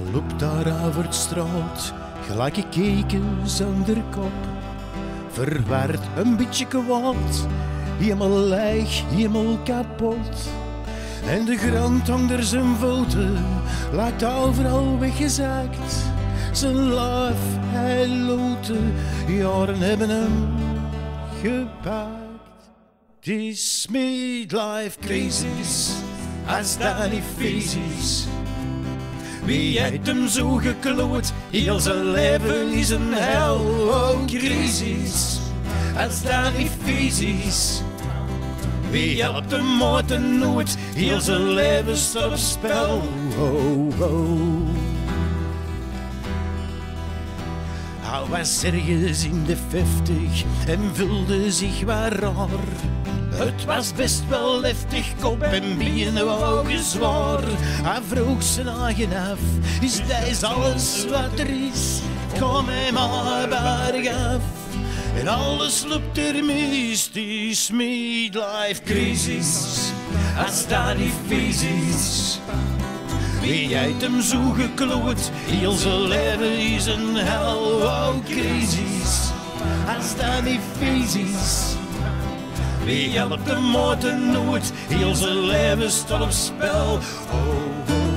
loopt daar over het straat, gelijk gekeken zonder kop. Verward, een beetje kwaad, helemaal leeg, helemaal kapot. En de grond onder zijn voeten lijkt overal weggezakt. Zijn lijf, hij lootte, jaren hebben hem gepakt. Het is midlifecrisis, als dat niet vies is. Wie heeft hem zo gekloot, heel zijn leven is een hel, oh crisis, als dat niet vies is. Wie helpt hem uit de nood, heel zijn leven staat op spel, oh, oh. Hij was ergens in de 50 en voelde zich wat raar. Het was best wel heftig, kop en benen wogen zwaar. Hij vroeg zijn eigen af, is deze alles wat er is? Kom mij maar bergaf. En alles loopt er mis, het is midlifecrisis, als dat niet vies is. Wie heeft hem zo gekloot, heel zijn leven is een hel, oh crisis, als dat niet vies is. Wie helpt hem uit de nood, heel zijn leven staat op spel, oh, oh.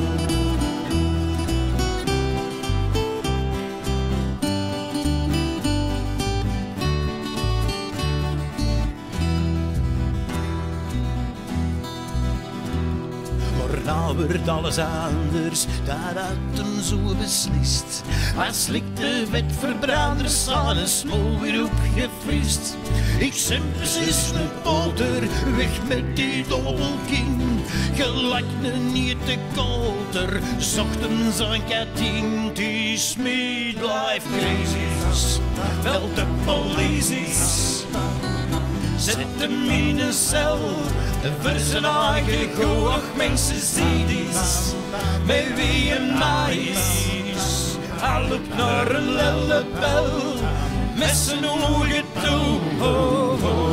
Nou wordt alles anders, dat had hem zo beslist. Hij slikte vetverbranders aan en smol weer opgefrist. Ik zet precies een polder, weg met die dobbelkin. Gelijk een niete kolter, zochtens aan katien. Het is midlifecrisis, wel de politie. Zet hem in een cel, voor zijn eigen goog, mensen zien eens, met wie hem nice. Hij loopt naar een lellebel, met zijn ogen toe, oh, oh.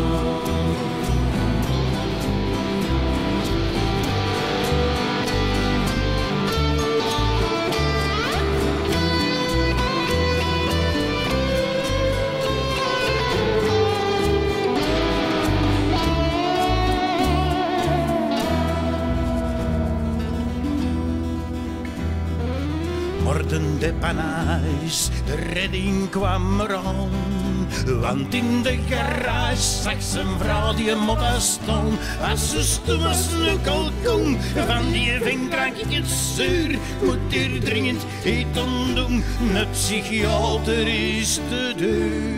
De depanage, de redding kwam eraan. Want in de garage zag zijn vrouw die motta staan. Als ze stom als een kalkoen, van die ving drank ik het zuur. Moet hier dringend iets aan doen, een psychiater is de deur.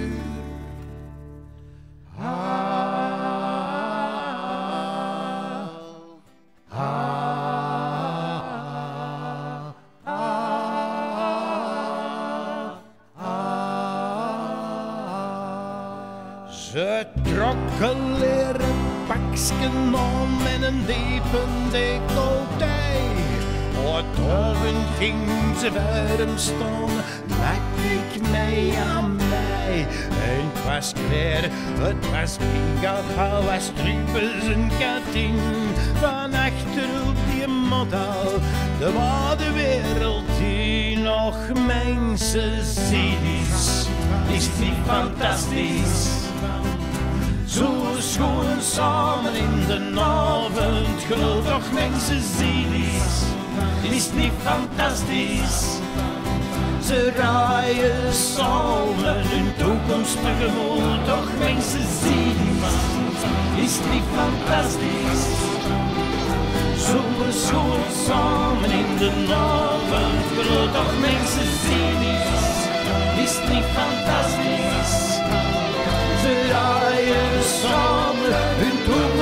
Ze trok een leren paksken aan met een diepe decolleté. Het oven ging ze warm staan, maak ik mij aan mij. En het was klaar, het was bingo, het was truppels en katien. Van achter op die model, de ware wereld die nog mensen ziet. Is niet fantastisch? Zo schoon samen in de avond, geloof toch mensen zien is. Is niet fantastisch? Ze rijden samen hun toekomst tegemoet, toch mensen zien is niet fantastisch? Zo schoon samen in de avond, geloof toch mensen zien is niet fantastisch? Ze rijden samen hun toekomst